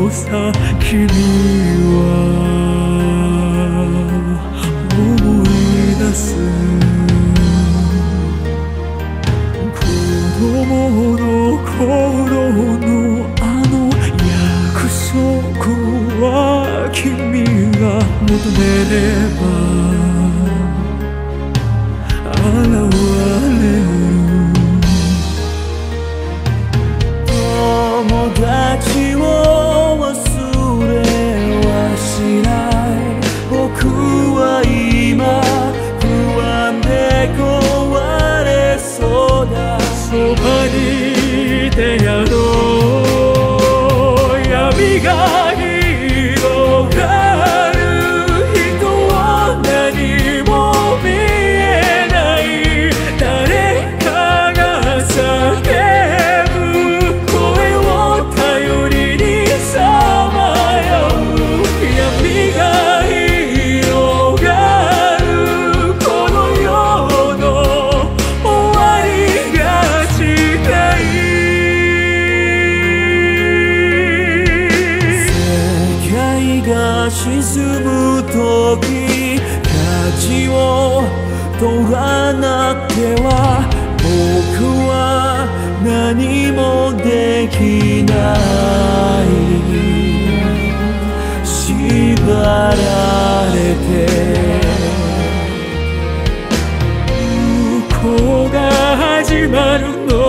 さ君は思い出す子供の頃のあの約束は君が求めれば現れる友達を忘れはしない僕は今不安で壊れそうだそばにいてやろう闇が広がる人は何も見えない誰かが叫ぶ声を頼りにさまよう闇が広がるこの世の終わりが近い世界が沈む時舵を取らなくては僕は何もできない縛られて向こうが始まるの